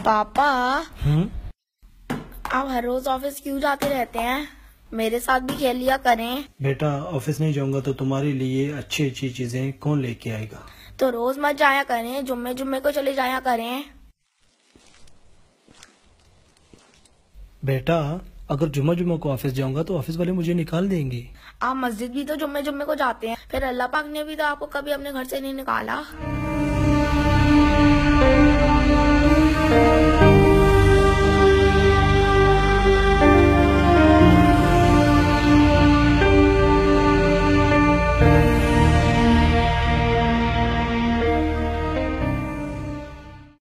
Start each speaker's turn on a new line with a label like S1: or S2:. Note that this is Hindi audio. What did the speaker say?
S1: पापा आप हर रोज ऑफिस क्यों जाते रहते हैं? मेरे साथ भी खेल लिया करें।
S2: बेटा ऑफिस नहीं जाऊंगा तो तुम्हारे लिए अच्छी अच्छी चीजें कौन लेके आएगा?
S1: तो रोज मत जाया करें, जुम्मे जुम्मे को चले जाया करें।
S2: बेटा अगर जुम्मा जुम्मा को ऑफिस जाऊंगा तो ऑफिस वाले मुझे निकाल देंगे।
S1: आप मस्जिद भी तो जुम्मे जुम्मे को जाते हैं, फिर अल्लाह पाक ने भी तो आपको कभी अपने घर से नहीं निकाला।